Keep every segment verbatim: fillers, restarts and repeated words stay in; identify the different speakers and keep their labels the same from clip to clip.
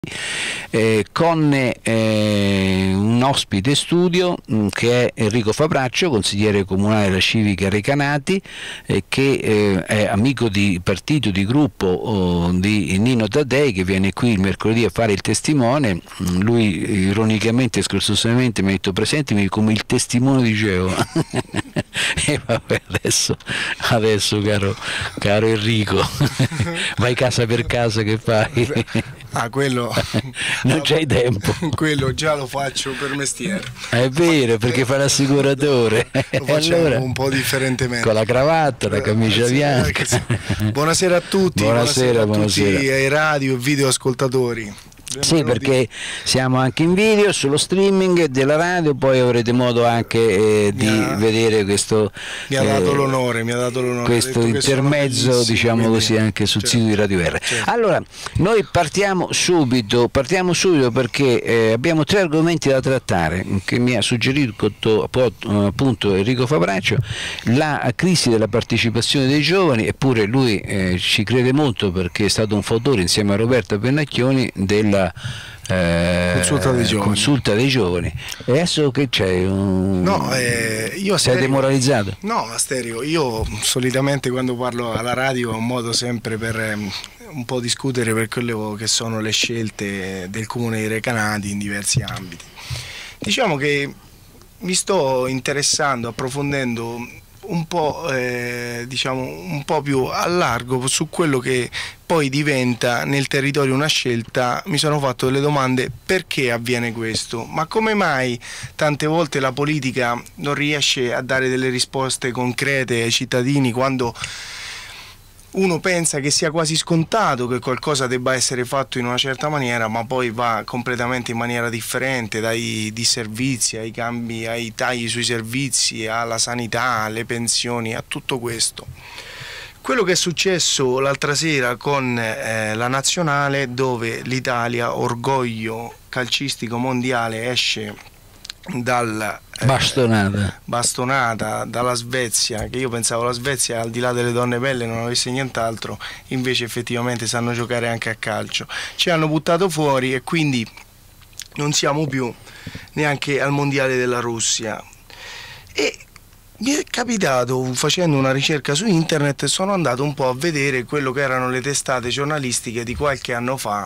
Speaker 1: Eh, con eh, un ospite studio mh, che è Enrico Fabraccio, consigliere comunale della Civica Recanati, eh, che eh, è amico di partito, di gruppo oh, di Nino Taddei, che viene qui il mercoledì a fare il testimone. Lui ironicamente, scherzosamente mi ha detto: presentimi come il testimone di Geova. E vabbè, adesso, adesso caro, caro Enrico, vai casa per casa, che fai?
Speaker 2: Ah, quello
Speaker 1: non c'hai tempo.
Speaker 2: Quello già lo faccio per mestiere.
Speaker 1: È vero, perché fa l'assicuratore.
Speaker 2: Lo facciamo
Speaker 1: Allora,
Speaker 2: un po' differentemente.
Speaker 1: con la cravatta, la camicia bianca.
Speaker 2: Buonasera a tutti,
Speaker 1: buonasera,
Speaker 2: buonasera a
Speaker 1: buonasera.
Speaker 2: tutti ai radio e video ascoltatori.
Speaker 1: Sì, perché siamo anche in video sullo streaming della radio, poi avrete modo anche eh, di
Speaker 2: ha,
Speaker 1: vedere questo
Speaker 2: mi ha dato
Speaker 1: eh,
Speaker 2: l'onore, mi ha dato l'onore,
Speaker 1: questo intermezzo, diciamo
Speaker 2: quindi,
Speaker 1: così, anche sul
Speaker 2: certo,
Speaker 1: sito di Radio R.
Speaker 2: Certo.
Speaker 1: Allora, noi partiamo subito, partiamo subito perché eh, abbiamo tre argomenti da trattare che mi ha suggerito appunto Enrico Fabraccio: la crisi della partecipazione dei giovani, eppure lui eh, ci crede molto perché è stato un fautore insieme a Roberta Pennacchioni della Eh,
Speaker 2: consulta dei giovani.
Speaker 1: Consulta dei giovani. E adesso che c'è? Un...
Speaker 2: No, eh, io
Speaker 1: sei demoralizzato?
Speaker 2: No, Asterio, io solitamente quando parlo alla radio ho un modo sempre per eh, un po' discutere per quello che sono le scelte del comune di Recanati in diversi ambiti. Diciamo che mi sto interessando, approfondendo un po', eh, diciamo, un po' più a largo su quello che poi diventa nel territorio una scelta. Mi sono fatto delle domande: perché avviene questo? Ma come mai tante volte la politica non riesce a dare delle risposte concrete ai cittadini quando uno pensa che sia quasi scontato che qualcosa debba essere fatto in una certa maniera, ma poi va completamente in maniera differente, dai disservizi, ai cambi, ai tagli sui servizi, alla sanità, alle pensioni, a tutto questo. Quello che è successo l'altra sera con eh, la nazionale, dove l'Italia, orgoglio calcistico mondiale, esce dal eh,
Speaker 1: bastonata.
Speaker 2: bastonata dalla Svezia, che io pensavo la Svezia, al di là delle donne belle, non avesse nient'altro, invece effettivamente sanno giocare anche a calcio. Ci hanno buttato fuori e quindi non siamo più neanche al mondiale della Russia. E mi è capitato, facendo una ricerca su internet, sono andato un po' a vedere quello che erano le testate giornalistiche di qualche anno fa,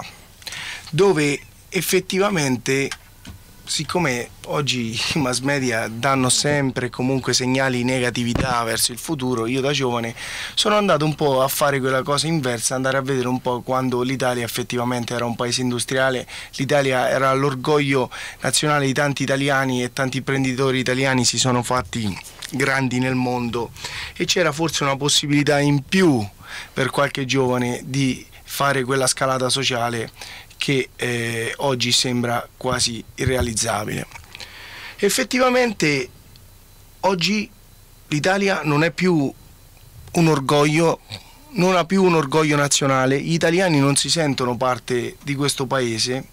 Speaker 2: dove effettivamente, siccome oggi i mass media danno sempre comunque segnali di negatività verso il futuro, io da giovane sono andato un po' a fare quella cosa inversa, andare a vedere un po' quando l'Italia effettivamente era un paese industriale, l'Italia era l'orgoglio nazionale di tanti italiani e tanti imprenditori italiani si sono fatti grandi nel mondo e c'era forse una possibilità in più per qualche giovane di fare quella scalata sociale che eh, oggi sembra quasi irrealizzabile. Effettivamente oggi l'Italia non è più un orgoglio, non ha più un orgoglio nazionale, gli italiani non si sentono parte di questo paese.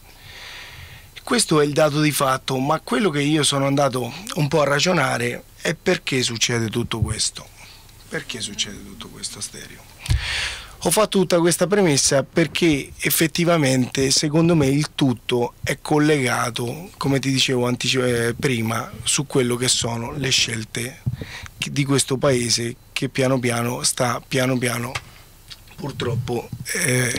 Speaker 2: Questo è il dato di fatto, ma quello che io sono andato un po' a ragionare è: perché succede tutto questo? Perché succede tutto questo, Asterio? Ho fatto tutta questa premessa perché effettivamente secondo me il tutto è collegato, come ti dicevo eh, prima, su quello che sono le scelte di questo paese che piano piano sta piano piano purtroppo eh,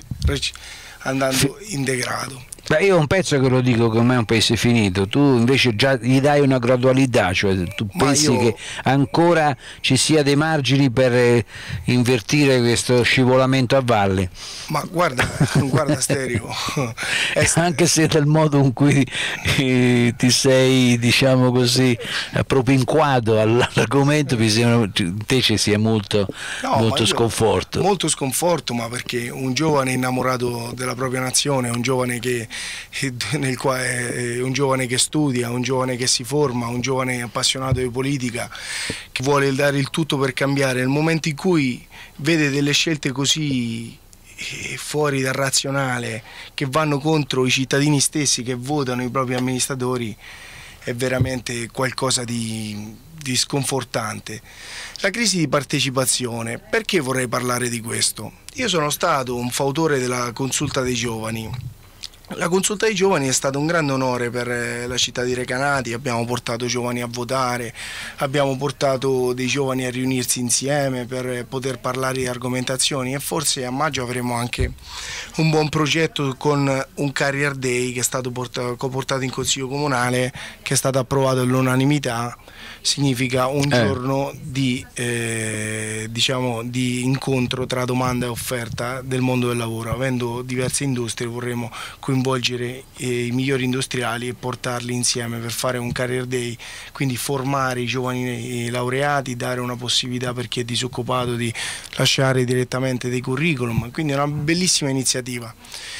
Speaker 2: andando in degrado.
Speaker 1: Beh, io un pezzo che lo dico che ormai è un paese finito, tu invece già gli dai una gradualità, cioè tu
Speaker 2: Ma
Speaker 1: pensi
Speaker 2: io...
Speaker 1: che ancora ci sia dei margini per eh, invertire questo scivolamento a valle?
Speaker 2: Ma guarda, guarda Asterio,
Speaker 1: è... anche se dal modo in cui eh, ti sei, diciamo così, propinquato all'argomento, mi sembra te ci sia molto,
Speaker 2: no,
Speaker 1: molto sconforto.
Speaker 2: Molto sconforto, ma perché un giovane innamorato della propria nazione, un giovane che nel quale un giovane che studia, un giovane che si forma, un giovane appassionato di politica, che vuole dare il tutto per cambiare, nel momento in cui vede delle scelte così fuori dal razionale, che vanno contro i cittadini stessi che votano i propri amministratori, è veramente qualcosa di, di sconfortante. La crisi di partecipazione, perché vorrei parlare di questo? Io sono stato un fautore della consulta dei giovani La consulta dei giovani è stato un grande onore per la città di Recanati, abbiamo portato giovani a votare, abbiamo portato dei giovani a riunirsi insieme per poter parlare di argomentazioni, e forse a maggio avremo anche un buon progetto con un Career Day che è stato portato, portato in Consiglio Comunale, che è stato approvato all'unanimità. Significa un
Speaker 1: eh.
Speaker 2: giorno di, eh, diciamo, di incontro tra domanda e offerta del mondo del lavoro. Avendo diverse industrie vorremmo coinvolgere eh, i migliori industriali e portarli insieme per fare un Career Day, quindi formare i giovani laureati, dare una possibilità per chi è disoccupato di lasciare direttamente dei curriculum, quindi è una bellissima iniziativa.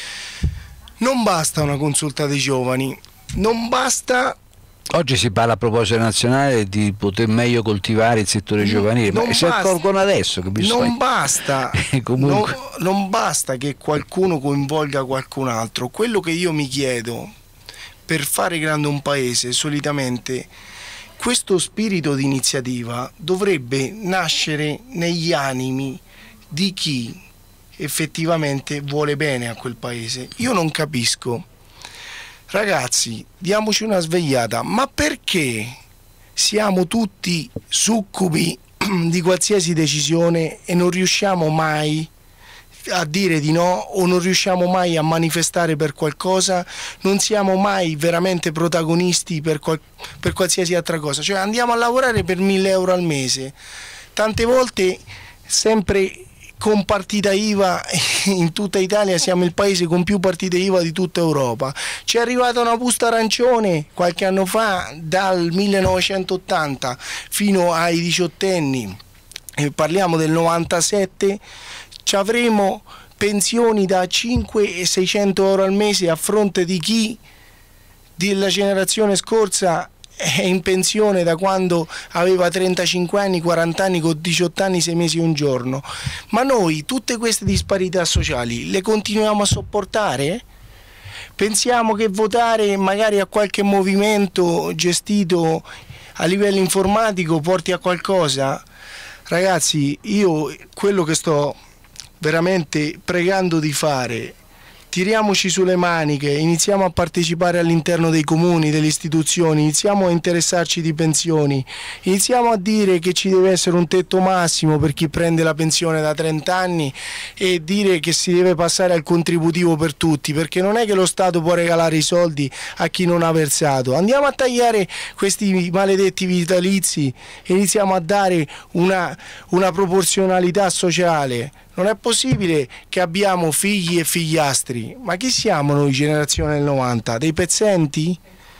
Speaker 2: Non basta una consulta dei giovani, non basta.
Speaker 1: Oggi si parla a proposito nazionale di poter meglio coltivare il settore giovanile,
Speaker 2: non
Speaker 1: ma si
Speaker 2: basta,
Speaker 1: accorgono adesso che bisogna...
Speaker 2: non basta,
Speaker 1: comunque...
Speaker 2: non, non basta che qualcuno coinvolga qualcun altro. Quello che io mi chiedo, per fare grande un paese, solitamente questo spirito di iniziativa dovrebbe nascere negli animi di chi effettivamente vuole bene a quel paese. Io non capisco. Ragazzi, diamoci una svegliata, ma perché siamo tutti succubi di qualsiasi decisione e non riusciamo mai a dire di no, o non riusciamo mai a manifestare per qualcosa, non siamo mai veramente protagonisti per, qual per qualsiasi altra cosa? Cioè andiamo a lavorare per mille euro al mese, tante volte sempre con partita I V A. In tutta Italia siamo il paese con più partite I V A di tutta Europa. Ci è arrivata una busta arancione qualche anno fa, dal millenovecentottanta fino ai diciottenni, e parliamo del novantasette, ci avremo pensioni da cinquecento e seicento euro al mese, a fronte di chi della generazione scorsa è in pensione da quando aveva trentacinque anni, quaranta anni, con diciotto anni, sei mesi e un giorno. Ma noi tutte queste disparità sociali le continuiamo a sopportare? Pensiamo che votare magari a qualche movimento gestito a livello informatico porti a qualcosa? Ragazzi, io quello che sto veramente pregando di fare, tiriamoci sulle maniche, iniziamo a partecipare all'interno dei comuni, delle istituzioni, iniziamo a interessarci di pensioni, iniziamo a dire che ci deve essere un tetto massimo per chi prende la pensione da trenta anni, e dire che si deve passare al contributivo per tutti, perché non è che lo Stato può regalare i soldi a chi non ha versato. Andiamo a tagliare questi maledetti vitalizi e iniziamo a dare una, una proporzionalità sociale. Non è possibile che abbiamo figli e figliastri. Ma chi siamo noi, generazione del novanta? Dei pezzenti?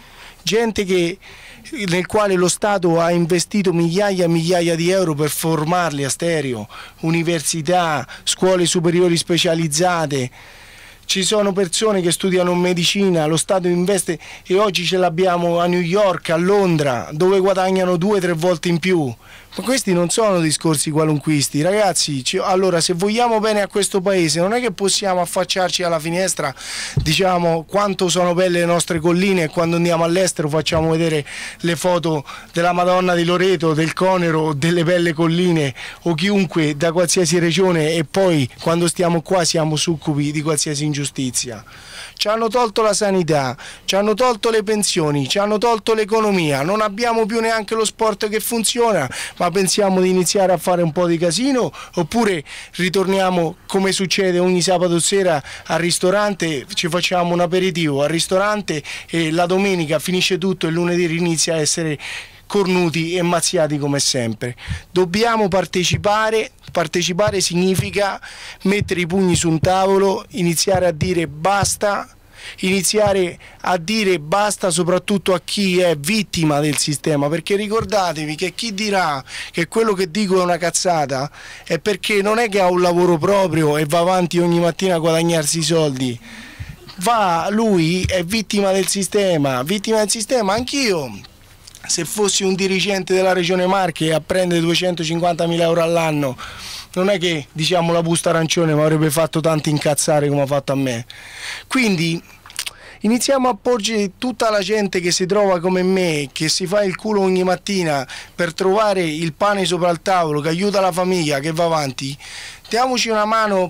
Speaker 2: Gente che, nel quale lo Stato ha investito migliaia e migliaia di euro per formarli a stereo, università, scuole superiori specializzate. Ci sono persone che studiano medicina, lo Stato investe, e oggi ce l'abbiamo a New York, a Londra, dove guadagnano due o tre volte in più. Ma questi non sono discorsi qualunquisti, ragazzi. Allora, se vogliamo bene a questo paese, non è che possiamo affacciarci alla finestra, diciamo quanto sono belle le nostre colline, e quando andiamo all'estero facciamo vedere le foto della Madonna di Loreto, del Conero, delle belle colline, o chiunque da qualsiasi regione, e poi quando stiamo qua siamo succubi di qualsiasi ingiustizia. Ci hanno tolto la sanità, ci hanno tolto le pensioni, ci hanno tolto l'economia, non abbiamo più neanche lo sport che funziona. Ma pensiamo di iniziare a fare un po' di casino, oppure ritorniamo, come succede ogni sabato sera, al ristorante, ci facciamo un aperitivo al ristorante e la domenica finisce tutto e il lunedì inizia a essere cornuti e mazziati come sempre. Dobbiamo partecipare. Partecipare significa mettere i pugni su un tavolo, iniziare a dire basta, iniziare a dire basta soprattutto a chi è vittima del sistema, perché ricordatevi che chi dirà che quello che dico è una cazzata è perché non è che ha un lavoro proprio e va avanti ogni mattina a guadagnarsi i soldi. Va, lui è vittima del sistema, vittima del sistema. Anch'io, se fossi un dirigente della Regione Marche a prendere duecentocinquantamila euro all'anno, non è che, diciamo, la busta arancione mi avrebbe fatto tanto incazzare come ha fatto a me. Quindi iniziamo a porgere tutta la gente che si trova come me, che si fa il culo ogni mattina per trovare il pane sopra il tavolo, che aiuta la famiglia, che va avanti. Diamoci una mano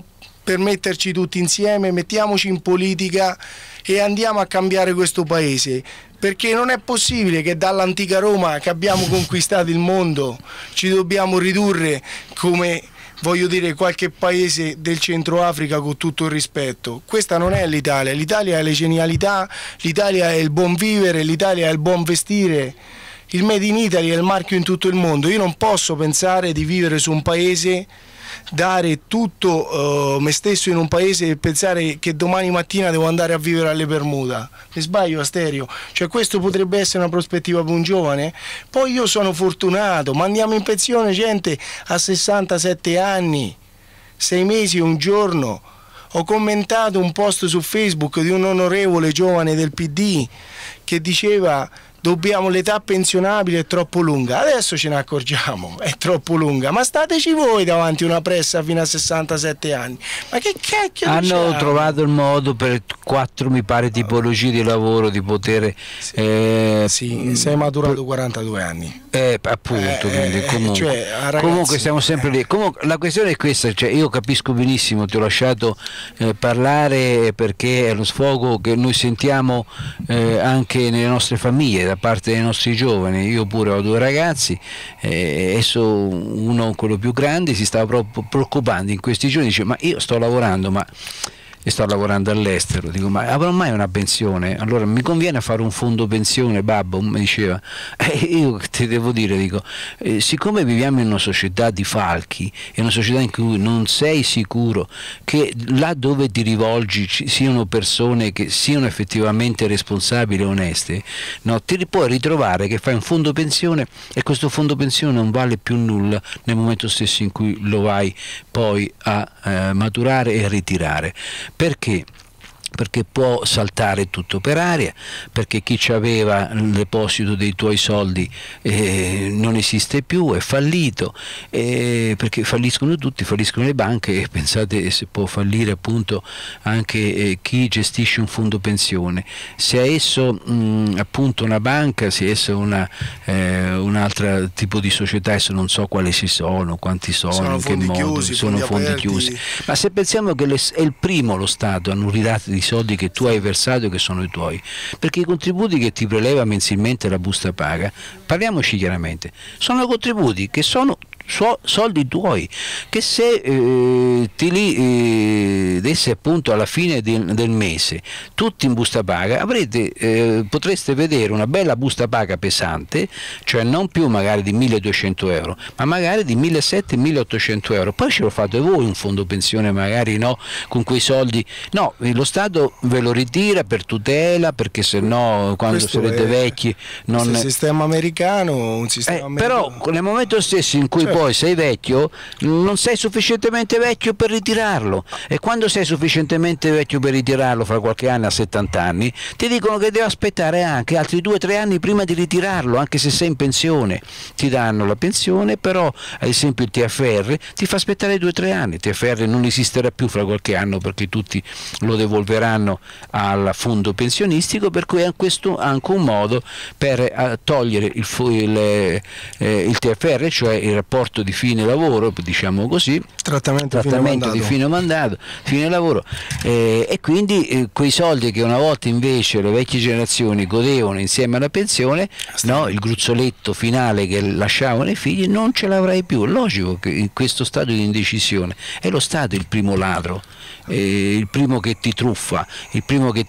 Speaker 2: per metterci tutti insieme, mettiamoci in politica e andiamo a cambiare questo paese, perché non è possibile che dall'antica Roma, che abbiamo conquistato il mondo, ci dobbiamo ridurre come, voglio dire, qualche paese del Centro Africa, con tutto il rispetto. Questa non è l'Italia, l'Italia è le genialità, l'Italia è il buon vivere, l'Italia è il buon vestire. Il Made in Italy è il marchio in tutto il mondo. Io non posso pensare di vivere su un paese, dare tutto uh, me stesso in un paese e pensare che domani mattina devo andare a vivere alle Bermuda. Mi sbaglio, Asterio? Cioè, questo potrebbe essere una prospettiva per un giovane? Poi io sono fortunato, ma andiamo in pensione gente a sessantasette anni, sei mesi e un giorno. Ho commentato un post su Facebook di un onorevole giovane del P D che diceva: dobbiamo, l'età pensionabile è troppo lunga. Adesso ce ne accorgiamo, è troppo lunga, ma stateci voi davanti a una pressa fino a sessantasette anni. Ma che cacchio
Speaker 1: hanno diciamo? trovato il modo per quattro, mi pare, tipologie di lavoro di poter
Speaker 2: sì,
Speaker 1: eh,
Speaker 2: sì, sei maturato quarantadue anni.
Speaker 1: Eh, appunto,
Speaker 2: eh,
Speaker 1: quindi comunque,
Speaker 2: cioè, ragazzi,
Speaker 1: comunque siamo sempre lì. Comunque, la questione è questa, cioè, io capisco benissimo, ti ho lasciato eh, parlare perché è lo sfogo che noi sentiamo eh, anche nelle nostre famiglie, da parte dei nostri giovani. Io pure ho due ragazzi, eh, adesso uno, quello più grande, si stava proprio preoccupando in questi giorni, dice: ma io sto lavorando, ma e sto lavorando all'estero, dico: ma avrò mai una pensione? Allora mi conviene fare un fondo pensione, babbo? Mi diceva. E io ti devo dire, dico, eh, siccome viviamo in una società di falchi, in una società in cui non sei sicuro che là dove ti rivolgi ci siano persone che siano effettivamente responsabili e oneste, no, ti puoi ritrovare che fai un fondo pensione e questo fondo pensione non vale più nulla nel momento stesso in cui lo vai poi a eh, maturare e ritirare. Perché? Perché può saltare tutto per aria, perché chi ci aveva il deposito dei tuoi soldi eh, non esiste più, è fallito, eh, perché falliscono tutti, falliscono le banche, e pensate se può fallire appunto anche eh, chi gestisce un fondo pensione, sia esso mh, appunto una banca, sia esso una, eh, un altro tipo di società, adesso non so quali si sono, quanti sono,
Speaker 2: sono
Speaker 1: in che
Speaker 2: fondi
Speaker 1: modo,
Speaker 2: chiusi,
Speaker 1: sono fondi, fondi chiusi, ma se pensiamo che le, è il primo lo Stato a non ridare di soldi che tu hai versato e che sono i tuoi, perché i contributi che ti preleva mensilmente la busta paga, parliamoci chiaramente, sono contributi che sono So, soldi tuoi, che se eh, ti li eh, desse appunto alla fine del, del mese tutti in busta paga, avrete, eh, potreste vedere una bella busta paga pesante, cioè non più magari di milleduecento euro, ma magari di millesettecento milleottocento euro. Poi ce lo fate voi un fondo pensione, magari no, con quei soldi, no, lo Stato ve lo ritira per tutela, perché se no quando
Speaker 2: questo
Speaker 1: sarete
Speaker 2: è,
Speaker 1: vecchi non
Speaker 2: è un sistema americano, un sistema
Speaker 1: eh,
Speaker 2: americano.
Speaker 1: Però nel momento stesso in cui
Speaker 2: certo.
Speaker 1: poi sei vecchio, non sei sufficientemente vecchio per ritirarlo, e quando sei sufficientemente vecchio per ritirarlo, fra qualche anno, a settanta anni, ti dicono che devi aspettare anche altri due o tre anni prima di ritirarlo, anche se sei in pensione. Ti danno la pensione, però ad esempio il T F R ti fa aspettare due o tre anni. Il T F R non esisterà più fra qualche anno, perché tutti lo devolveranno al fondo pensionistico, per cui è questo anche un modo per eh, togliere il, il, eh, il T F R, cioè il rapporto di fine lavoro, diciamo così,
Speaker 2: trattamento,
Speaker 1: trattamento
Speaker 2: fine
Speaker 1: di fine mandato, fine lavoro, eh, e quindi eh, quei soldi che una volta invece le vecchie generazioni godevano insieme alla pensione, no, il gruzzoletto finale che lasciavano i figli, non ce l'avrai più. Logico che in questo stato di indecisione è lo Stato il primo ladro, eh, il primo che ti truffa, il primo che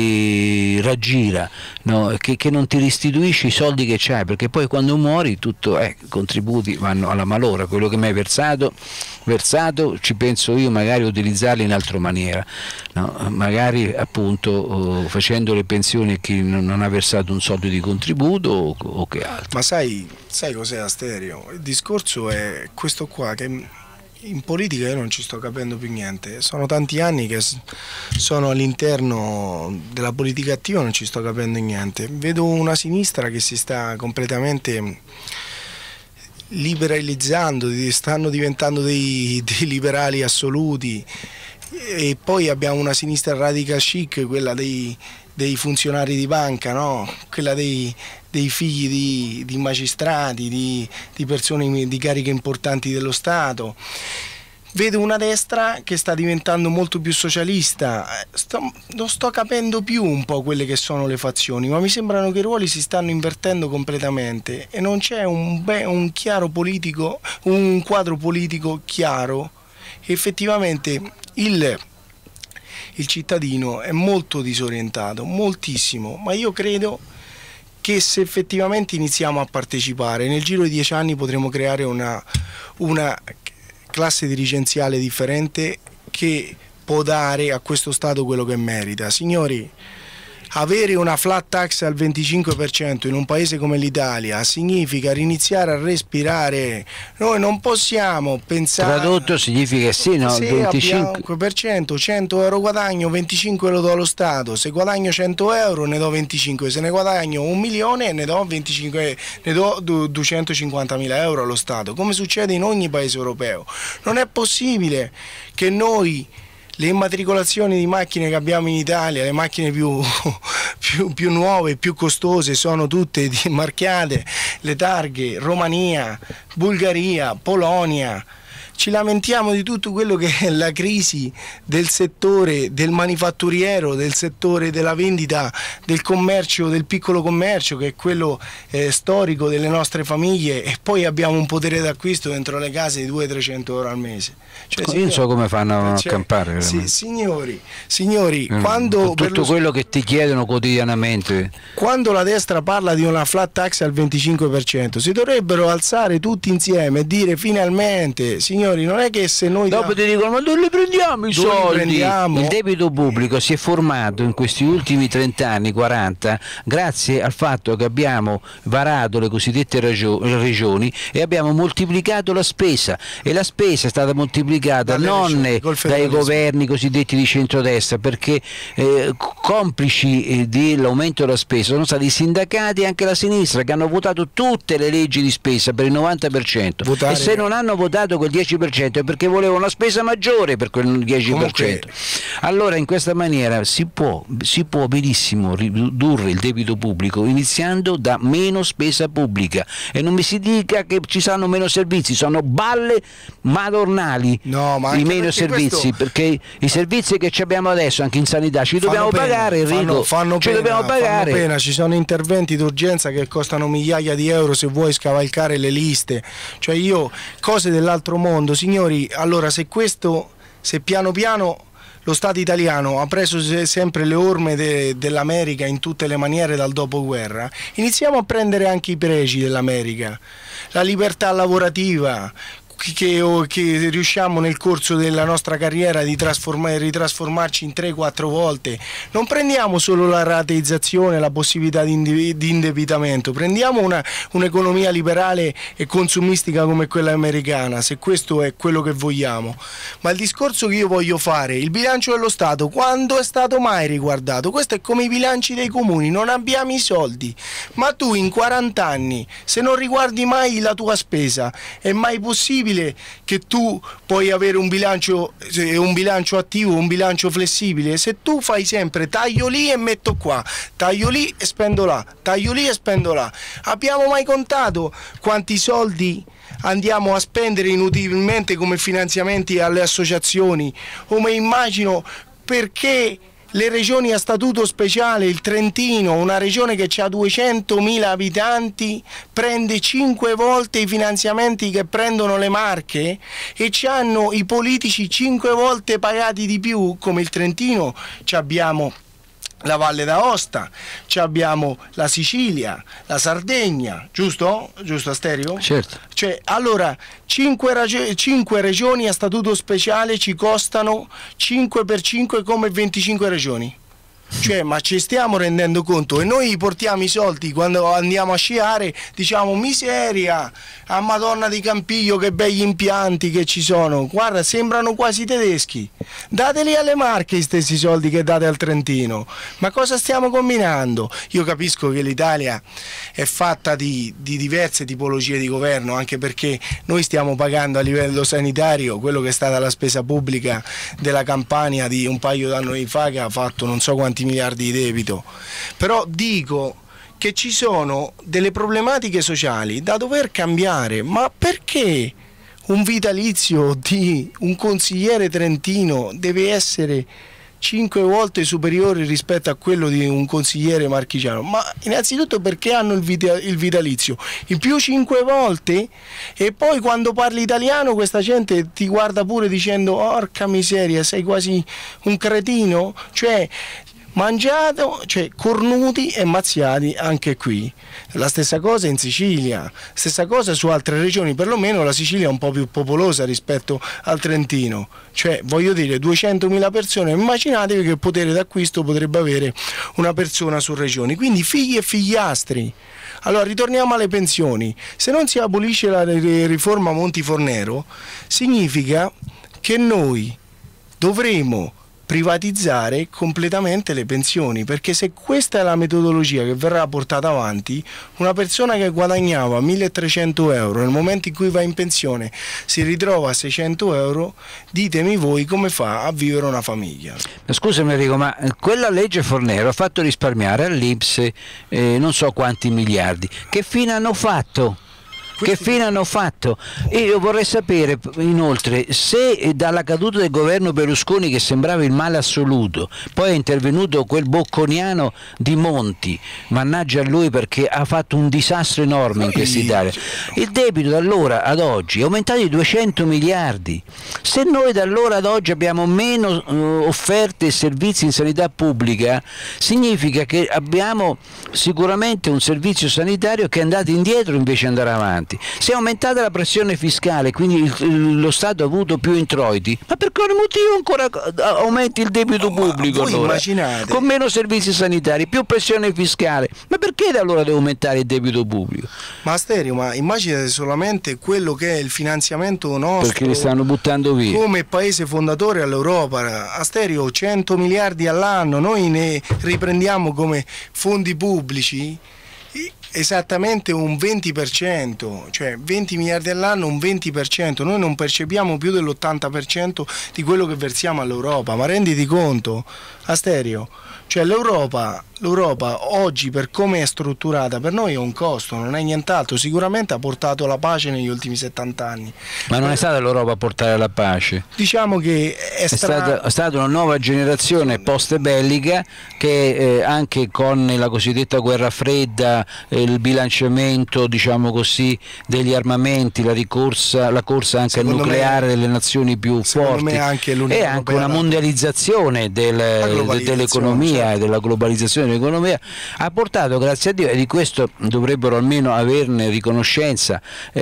Speaker 1: ti raggira, no, che, che non ti restituisce i soldi che c'hai, perché poi quando muori tutto, eh, i contributi vanno alla malora, quello che mi hai versato, versato ci penso io magari a utilizzarli in altra maniera, no? Magari appunto oh, facendo le pensioni a chi non, non ha versato un soldo di contributo o, o che altro.
Speaker 2: Ma sai, sai cos'è, Asterio? Il discorso è questo qua, che in politica io non ci sto capendo più niente, sono tanti anni che sono all'interno della politica attiva, non ci sto capendo niente, vedo una sinistra che si sta completamente liberalizzando, stanno diventando dei, dei liberali assoluti, e poi abbiamo una sinistra radical chic, quella dei, dei funzionari di banca, no? Quella dei, dei figli di, di magistrati, di, di persone di cariche importanti dello Stato. vedo una destra che sta diventando molto più socialista, sto, non sto capendo più un po' quelle che sono le fazioni, ma mi sembrano che i ruoli si stanno invertendo completamente e non c'è un, un chiaro politico, un quadro politico chiaro. Effettivamente il, il cittadino è molto disorientato, moltissimo, ma io credo che se effettivamente iniziamo a partecipare, nel giro di dieci anni potremo creare una, una classe dirigenziale differente che può dare a questo Stato quello che merita. Signori, avere una flat tax al venticinque per cento in un paese come l'Italia significa riniziare a respirare. Noi non possiamo pensare...
Speaker 1: Tradotto significa sì, no?
Speaker 2: Se
Speaker 1: venticinque
Speaker 2: per cento, cento euro guadagno, venticinque lo do allo Stato. Se guadagno cento euro ne do venticinque, se ne guadagno un milione ne do venticinque, ne do duecentocinquantamila euro allo Stato, come succede in ogni paese europeo. Non è possibile che noi... Le immatricolazioni di macchine che abbiamo in Italia, le macchine più, più, più nuove, più costose, sono tutte marchiate, le targhe Romania, Bulgaria, Polonia. Ci lamentiamo di tutto quello che è la crisi del settore del manifatturiero, del settore della vendita, del commercio, del piccolo commercio, che è quello eh, storico delle nostre famiglie, e poi abbiamo un potere d'acquisto dentro le case di duecento trecento euro al mese. Cioè,
Speaker 1: io
Speaker 2: signori,
Speaker 1: non so come fanno
Speaker 2: cioè,
Speaker 1: a campare.
Speaker 2: Sì, signori, signori
Speaker 1: Mm,
Speaker 2: quando
Speaker 1: tutto
Speaker 2: Berlusconi,
Speaker 1: quello che ti chiedono quotidianamente.
Speaker 2: quando la destra parla di una flat tax al venticinque per cento, si dovrebbero alzare tutti insieme e dire finalmente, signori, non è che se noi...
Speaker 1: Dopo ti dicono, ma dove li prendiamo i
Speaker 2: Dove li
Speaker 1: soldi?
Speaker 2: prendiamo?
Speaker 1: Il debito pubblico si è formato in questi ultimi trenta anni, quaranta, grazie al fatto che abbiamo varato le cosiddette regioni e abbiamo moltiplicato la spesa, e la spesa è stata moltiplicata
Speaker 2: Dalle
Speaker 1: non
Speaker 2: regioni, col
Speaker 1: dai
Speaker 2: federalismo.
Speaker 1: governi cosiddetti di centrodestra, perché eh, complici eh, dell'aumento della spesa sono stati i sindacati e anche la sinistra, che hanno votato tutte le leggi di spesa per il novanta per cento.
Speaker 2: Votare...
Speaker 1: E se non hanno votato quel dieci per cento è perché volevano una spesa maggiore per quel dieci per cento.
Speaker 2: Comunque...
Speaker 1: Allora in questa maniera si può, si può benissimo ridurre il debito pubblico iniziando da meno spesa pubblica, e non mi si dica che ci saranno meno servizi, sono balle madornali.
Speaker 2: No, ma
Speaker 1: i meno
Speaker 2: perché
Speaker 1: servizi,
Speaker 2: questo...
Speaker 1: perché i servizi che ci abbiamo adesso anche in sanità ci dobbiamo
Speaker 2: pena,
Speaker 1: pagare, Enrico,
Speaker 2: fanno, fanno
Speaker 1: ci
Speaker 2: pena,
Speaker 1: dobbiamo pagare.
Speaker 2: Fanno pena. Ci sono interventi d'urgenza che costano migliaia di euro se vuoi scavalcare le liste, cioè io, cose dell'altro mondo, signori. Allora se questo, se piano piano lo Stato italiano ha preso sempre le orme de, dell'America in tutte le maniere dal dopoguerra, iniziamo a prendere anche i pregi dell'America, la libertà lavorativa, Che, che riusciamo nel corso della nostra carriera di ritrasformarci in tre quattro volte. Non prendiamo solo la rateizzazione, la possibilità di indebitamento, prendiamo un'economia liberale e consumistica come quella americana, se questo è quello che vogliamo. Ma il discorso che io voglio fare, il bilancio dello Stato, quando è stato mai riguardato? Questo è come i bilanci dei comuni, non abbiamo i soldi, ma tu in quaranta anni, se non riguardi mai la tua spesa, è mai possibile che tu puoi avere un bilancio, un bilancio attivo, un bilancio flessibile? Se tu fai sempre taglio lì e metto qua, taglio lì e spendo là, taglio lì e spendo là, abbiamo mai contato quanti soldi andiamo a spendere inutilmente come finanziamenti alle associazioni? O mi immagino perché le regioni a statuto speciale, il Trentino, una regione che ha duecentomila abitanti, prende cinque volte i finanziamenti che prendono le Marche, e ci hanno i politici cinque volte pagati di più. Come il Trentino ci abbiamo la Valle d'Aosta, ci abbiamo la Sicilia, la Sardegna, giusto? Giusto Asterio?
Speaker 1: Certo.
Speaker 2: Cioè, allora, cinque, cinque regioni a statuto speciale ci costano cinque per cinque come venticinque regioni. Cioè, ma ci stiamo rendendo conto? E noi portiamo i soldi quando andiamo a sciare, diciamo miseria, a Madonna di Campiglio che begli impianti che ci sono, guarda, sembrano quasi tedeschi. Dateli alle Marche i stessi soldi che date al Trentino. Ma cosa stiamo combinando? Io capisco che l'Italia è fatta di, di diverse tipologie di governo, anche perché noi stiamo pagando a livello sanitario quello che è stata la spesa pubblica della Campania di un paio d'anni fa, che ha fatto non so quanti miliardi di debito. Però dico che ci sono delle problematiche sociali da dover cambiare. Ma perché un vitalizio di un consigliere trentino deve essere cinque volte superiore rispetto a quello di un consigliere marchigiano? Ma innanzitutto perché hanno il, vita, il vitalizio in più cinque volte, e poi quando parli italiano questa gente ti guarda pure dicendo orca miseria, sei quasi un cretino, cioè mangiato, cioè cornuti e mazziati anche qui. La stessa cosa in Sicilia, stessa cosa su altre regioni, perlomeno la Sicilia è un po' più popolosa rispetto al Trentino, cioè voglio dire duecentomila persone, immaginatevi che potere d'acquisto potrebbe avere una persona su regioni, quindi figli e figliastri. Allora ritorniamo alle pensioni, se non si abolisce la riforma Monti-Fornero significa che noi dovremo privatizzare completamente le pensioni, perché se questa è la metodologia che verrà portata avanti, una persona che guadagnava milletrecento euro nel momento in cui va in pensione si ritrova a seicento euro, ditemi voi come fa a vivere una famiglia.
Speaker 1: Scusami Enrico, ma quella legge Fornero ha fatto risparmiare all'I N P S eh, non so quanti miliardi, che fine hanno fatto? Che fine hanno fatto? E io vorrei sapere inoltre se dalla caduta del governo Berlusconi, che sembrava il male assoluto, poi è intervenuto quel bocconiano di Monti, mannaggia a lui perché ha fatto un disastro enorme in questa Italia, il debito da allora ad oggi è aumentato di duecento miliardi. Se noi da allora ad oggi abbiamo meno uh, offerte e servizi in sanità pubblica, significa che abbiamo sicuramente un servizio sanitario che è andato indietro invece di andare avanti. Se è aumentata la pressione fiscale, quindi il, lo Stato ha avuto più introiti, ma per quale motivo ancora aumenti il debito pubblico?
Speaker 2: Voi
Speaker 1: allora?
Speaker 2: Immaginate.
Speaker 1: Con meno servizi sanitari, più pressione fiscale, ma perché da allora deve aumentare il debito pubblico?
Speaker 2: Ma Asterio, ma immaginate solamente quello che è il finanziamento nostro,
Speaker 1: perché li stanno buttando via
Speaker 2: come paese fondatore all'Europa. Asterio, cento miliardi all'anno, noi ne riprendiamo come fondi pubblici esattamente un venti per cento, cioè venti miliardi all'anno, un venti per cento. Noi non percepiamo più dell'ottanta per cento di quello che versiamo all'Europa, ma renditi conto, Asterio, cioè l'Europa l'Europa oggi, per come è strutturata, per noi è un costo, non è nient'altro. Sicuramente ha portato la pace negli ultimi settanta anni.
Speaker 1: Ma non è stata l'Europa a portare la pace?
Speaker 2: Diciamo che è,
Speaker 1: è, stata, è stata una nuova generazione post bellica che eh, anche con la cosiddetta guerra fredda, eh, il bilanciamento, diciamo così, degli armamenti, la ricorsa, la corsa anche al nucleare me, delle nazioni più forti,
Speaker 2: anche
Speaker 1: e anche una mondializzazione del, dell'economia e della globalizzazione dell'economia ha portato, grazie a Dio, e di questo dovrebbero almeno averne riconoscenza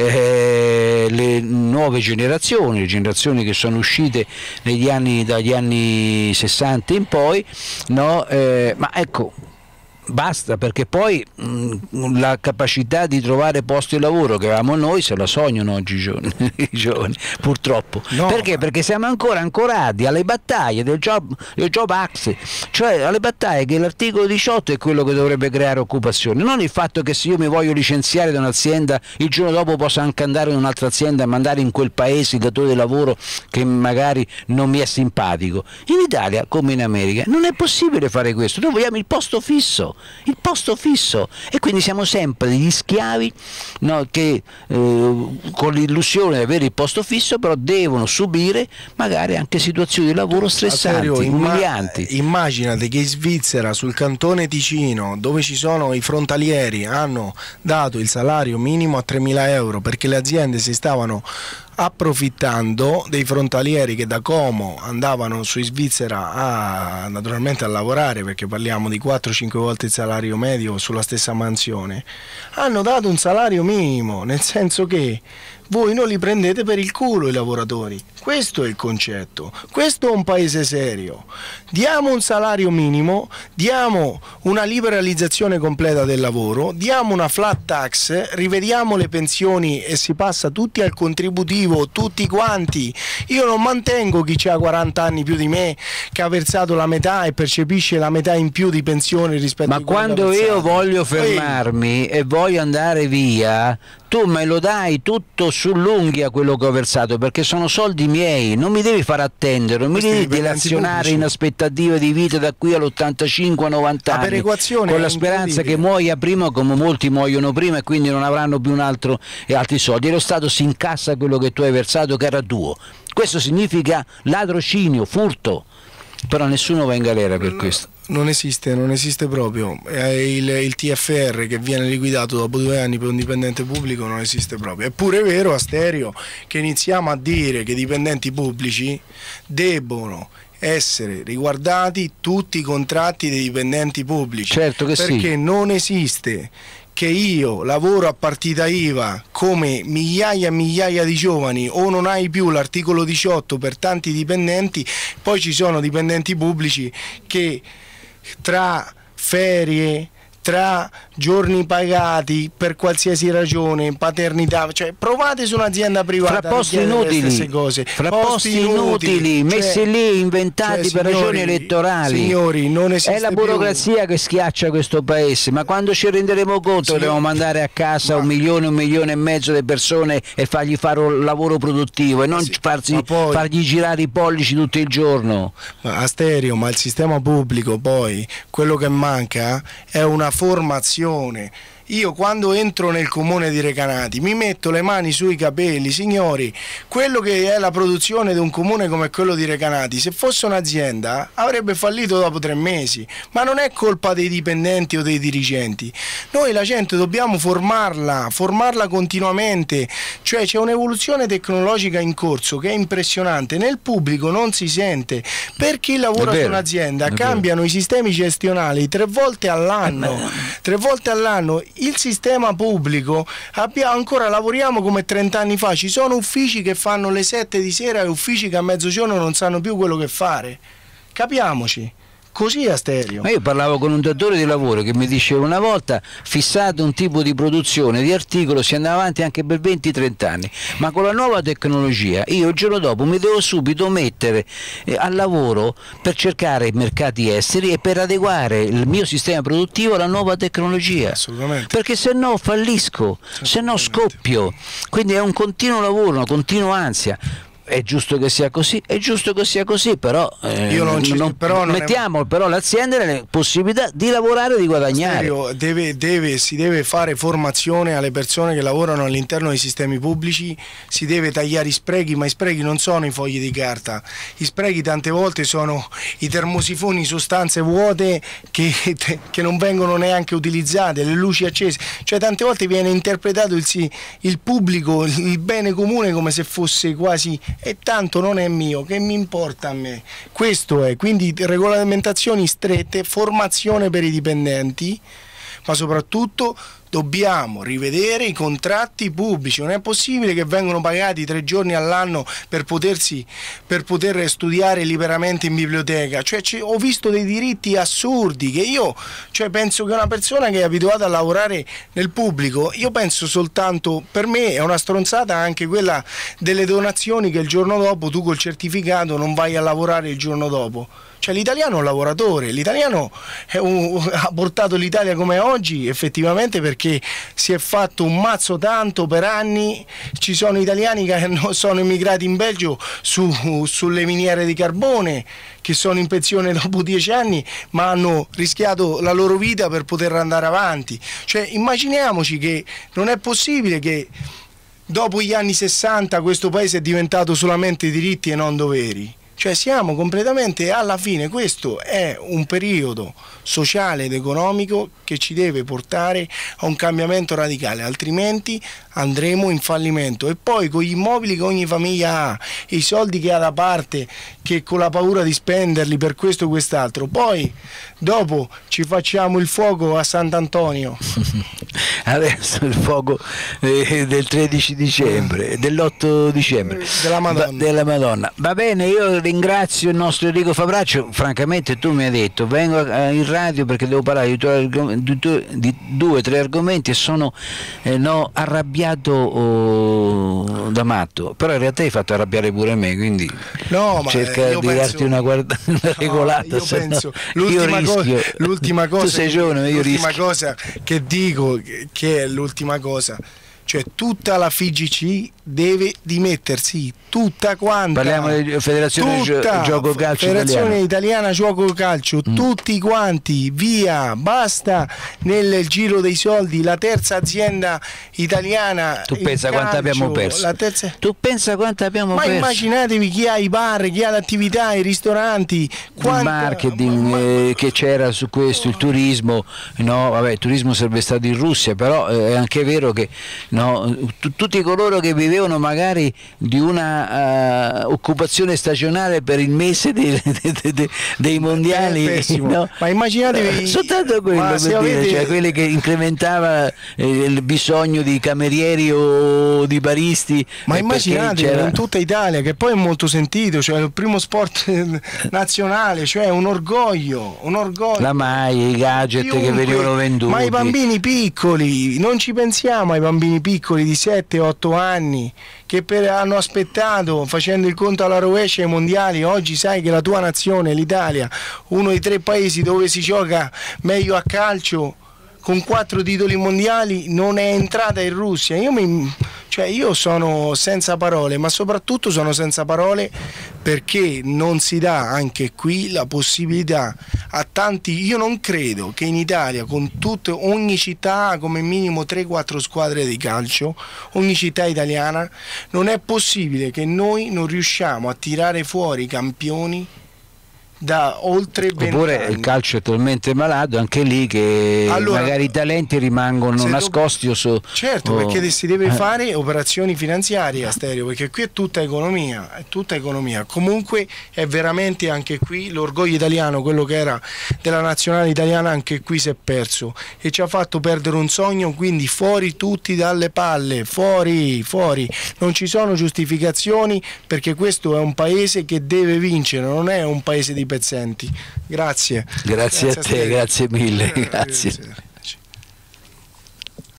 Speaker 1: eh, le nuove generazioni, le generazioni che sono uscite negli anni, dagli anni sessanta in poi, no? Eh, ma ecco, basta, perché poi mh, la capacità di trovare posti di lavoro che avevamo noi se la sognano oggi i giovani, i giovani purtroppo. No. Perché? Perché siamo ancora ancorati alle battaglie del Job, del Job Act, cioè alle battaglie che l'articolo diciotto è quello che dovrebbe creare occupazione, non il fatto che se io mi voglio licenziare da un'azienda il giorno dopo posso anche andare in un'altra azienda e mandare in quel paese il datore di lavoro che magari non mi è simpatico. In Italia, come in America, non è possibile fare questo, noi vogliamo il posto fisso, il posto fisso, e quindi siamo sempre degli schiavi, no, che eh, con l'illusione di avere il posto fisso però devono subire magari anche situazioni di lavoro stressanti, umilianti.
Speaker 2: Immaginate che in Svizzera, sul cantone Ticino, dove ci sono i frontalieri, hanno dato il salario minimo a tremila euro perché le aziende si stavano approfittando dei frontalieri che da Como andavano su in Svizzera a, naturalmente a lavorare, perché parliamo di quattro cinque volte il salario medio sulla stessa mansione. Hanno dato un salario minimo, nel senso che voi non li prendete per il culo i lavoratori. Questo è il concetto, questo è un paese serio. Diamo un salario minimo, diamo una liberalizzazione completa del lavoro, diamo una flat tax, rivediamo le pensioni e si passa tutti al contributivo, tutti quanti. Io non mantengo chi ha quaranta anni più di me, che ha versato la metà e percepisce la metà in più di pensione rispetto
Speaker 1: Ma
Speaker 2: a quello che ha
Speaker 1: quando
Speaker 2: versato.
Speaker 1: io voglio fermarmi Ehi. e voglio andare via, tu me lo dai tutto sull'unghia quello che ho versato, perché sono soldi miei, non mi devi far attendere, non mi devi dilazionare in aspettativa di vita da qui all'ottantacinque a novanta anni, con la speranza che muoia prima come molti muoiono prima e quindi non avranno più un altro e altri soldi, e lo Stato si incassa quello che tu hai versato che era tuo. Questo significa ladrocinio, furto, però nessuno va in galera per questo.
Speaker 2: Non esiste, non esiste proprio. Il, il T F R che viene liquidato dopo due anni per un dipendente pubblico non esiste proprio. Eppure è vero, Asterio, che iniziamo a dire che i dipendenti pubblici debbono essere riguardati tutti i contratti dei dipendenti pubblici.
Speaker 1: Certo che
Speaker 2: perché
Speaker 1: sì.
Speaker 2: non esiste che io lavoro a partita I V A come migliaia e migliaia di giovani, o non hai più l'articolo diciotto per tanti dipendenti, poi ci sono dipendenti pubblici che tra ferie, tra giorni pagati per qualsiasi ragione, paternità, cioè provate su un'azienda privata,
Speaker 1: fra posti inutili,
Speaker 2: cose.
Speaker 1: fra
Speaker 2: posti,
Speaker 1: posti inutili, inutili messi
Speaker 2: cioè,
Speaker 1: lì, inventati
Speaker 2: cioè,
Speaker 1: per
Speaker 2: signori,
Speaker 1: ragioni elettorali.
Speaker 2: Signori, non esiste
Speaker 1: è la burocrazia più. Che schiaccia questo paese, ma quando ci renderemo conto sì. che dobbiamo mandare a casa ma... un milione, un milione e mezzo di persone e fargli fare un lavoro produttivo e non sì. farsi, poi... fargli girare i pollici tutto il giorno.
Speaker 2: Asterio, ma il sistema pubblico poi, quello che manca è una formazione. Io quando entro nel comune di Recanati mi metto le mani sui capelli, signori, quello che è la produzione di un comune come quello di Recanati, se fosse un'azienda avrebbe fallito dopo tre mesi, ma non è colpa dei dipendenti o dei dirigenti. Noi la gente dobbiamo formarla, formarla continuamente, cioè c'è un'evoluzione tecnologica in corso che è impressionante, nel pubblico non si sente, per chi lavora vero, su un'azienda cambiano vero. i sistemi gestionali tre volte all'anno, tre volte all'anno. Il sistema pubblico abbiamo, ancora lavoriamo come trent'anni fa, ci sono uffici che fanno le sette di sera e uffici che a mezzogiorno non sanno più quello che fare, capiamoci. Così Asterio.
Speaker 1: Ma io parlavo con un datore di lavoro che mi diceva una volta fissato un tipo di produzione di articolo si andava avanti anche per venti trenta anni, ma con la nuova tecnologia io il giorno dopo mi devo subito mettere eh, al lavoro per cercare mercati esteri e per adeguare il mio sistema produttivo alla nuova tecnologia.
Speaker 2: Assolutamente.
Speaker 1: Perché se no fallisco, se no scoppio, quindi è un continuo lavoro, una continua ansia. È giusto che sia così, è giusto che sia così, però, eh,
Speaker 2: Io non ci,
Speaker 1: non,
Speaker 2: però non
Speaker 1: mettiamo è... però l'azienda nelle possibilità di lavorare e di guadagnare.
Speaker 2: Deve, deve, si deve fare formazione alle persone che lavorano all'interno dei sistemi pubblici, si deve tagliare i sprechi, ma i sprechi non sono i fogli di carta, i sprechi tante volte sono i termosifoni, sostanze vuote che, che non vengono neanche utilizzate, le luci accese, cioè tante volte viene interpretato il, il pubblico, il bene comune come se fosse quasi e tanto non è mio, che mi importa a me. Questo è, quindi regolamentazioni strette, formazione per i dipendenti, ma soprattutto dobbiamo rivedere i contratti pubblici. Non è possibile che vengono pagati tre giorni all'anno per potersi per poter studiare liberamente in biblioteca. Cioè, ho visto dei diritti assurdi che io, cioè, penso che una persona che è abituata a lavorare nel pubblico, io penso soltanto, per me è una stronzata anche quella delle donazioni, che il giorno dopo tu col certificato non vai a lavorare il giorno dopo. Cioè l'italiano è un lavoratore, l'italiano ha portato l'Italia come è oggi effettivamente perché si è fatto un mazzo tanto per anni. Ci sono italiani che sono immigrati in Belgio su, sulle miniere di carbone, che sono in pensione dopo dieci anni ma hanno rischiato la loro vita per poter andare avanti. Cioè immaginiamoci che non è possibile che dopo gli anni sessanta questo paese è diventato solamente diritti e non doveri. Cioè siamo completamente alla fine, questo è un periodo sociale ed economico che ci deve portare a un cambiamento radicale, altrimenti andremo in fallimento. E poi con gli immobili che ogni famiglia ha, i soldi che ha da parte, che con la paura di spenderli per questo o quest'altro, poi dopo ci facciamo il fuoco a Sant'Antonio.
Speaker 1: Adesso il fuoco eh, del tredici dicembre, dell'otto dicembre
Speaker 2: della Madonna.
Speaker 1: Va, della Madonna. Va bene, io ringrazio il nostro Enrico Fabraccio. Francamente tu mi hai detto vengo in radio perché devo parlare di, due, di, due, di due tre argomenti e sono eh, no, arrabbiato oh, da matto, però in realtà hai fatto arrabbiare pure me, quindi
Speaker 2: no, ma
Speaker 1: cerca di penso... darti una, guarda, una regolata.
Speaker 2: No, io penso l'ultima cosa, l'ultima cosa,
Speaker 1: tu sei giovane, io
Speaker 2: l'ultima
Speaker 1: rischio.
Speaker 2: cosa che dico che è l'ultima cosa, cioè tutta la F I G C deve dimettersi, tutta quanta.
Speaker 1: Parliamo di Federazione
Speaker 2: tutta,
Speaker 1: Gioco Calcio
Speaker 2: Federazione
Speaker 1: Italiana.
Speaker 2: Italiana Gioco Calcio, mm. tutti quanti, via, basta nel giro dei soldi, la terza azienda italiana.
Speaker 1: Tu pensa
Speaker 2: calcio,
Speaker 1: quanto abbiamo perso?
Speaker 2: La terza...
Speaker 1: Tu pensa quanto abbiamo
Speaker 2: ma
Speaker 1: perso?
Speaker 2: Ma immaginatevi chi ha i bar, chi ha l'attività, i ristoranti, quanta...
Speaker 1: il marketing ma... eh, che c'era su questo, il turismo, no, vabbè, il turismo sarebbe stato in Russia, però eh, è anche vero che no, tutti coloro che vivevano magari di una uh, occupazione stagionale per il mese dei, dei, dei, dei mondiali, no?
Speaker 2: Ma immaginatevi
Speaker 1: soltanto quello, per dire, avete... cioè quelli che incrementava eh, il bisogno di camerieri o di baristi.
Speaker 2: Ma immaginatevi in tutta Italia, che poi è molto sentito, cioè il primo sport nazionale, cioè un orgoglio, un orgoglio.
Speaker 1: La maglia, i gadget Chiunque, che venivano venduti.
Speaker 2: Ma i bambini piccoli, non ci pensiamo ai bambini piccoli di sette otto anni che per, hanno aspettato facendo il conto alla rovescia ai mondiali. Oggi sai che la tua nazione, l'Italia, uno dei tre paesi dove si gioca meglio a calcio, con quattro titoli mondiali, non è entrata in Russia. Io, mi, cioè io sono senza parole, ma soprattutto sono senza parole perché non si dà anche qui la possibilità a tanti. Io non credo che in Italia, con tutte, ogni città ha come minimo tre quattro squadre di calcio, ogni città italiana, non è possibile che noi non riusciamo a tirare fuori i campioni da oltre venti
Speaker 1: Oppure
Speaker 2: anni.
Speaker 1: Il calcio è talmente malato anche lì che allora, magari i talenti rimangono nascosti o so,
Speaker 2: certo
Speaker 1: o...
Speaker 2: perché si deve fare operazioni finanziarie a stereo, perché qui è tutta economia, è tutta economia. Comunque è veramente anche qui l'orgoglio italiano, quello che era della nazionale italiana, anche qui si è perso e ci ha fatto perdere un sogno. Quindi fuori tutti dalle palle, fuori, fuori, non ci sono giustificazioni, perché questo è un paese che deve vincere, non è un paese di pezzenti. Grazie.
Speaker 1: Grazie, grazie a te,
Speaker 2: a
Speaker 1: grazie mille. Grazie.
Speaker 2: Grazie.